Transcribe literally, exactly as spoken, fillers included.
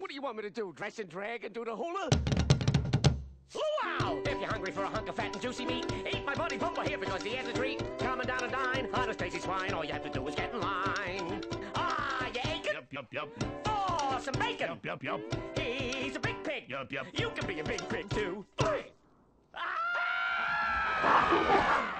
What do you want me to do, dress and drag and do the hula? Luau! If you're hungry for a hunk of fat and juicy meat, eat my buddy Pumbaa here because he has a treat. Coming down to Dine, on a tasty swine, all you have to do is get in line. Ah, you aching? Yup, yup, yup. For some bacon? Yup, yup, yup. He's a big pig. Yup, yup. You can be a big pig too. Ah!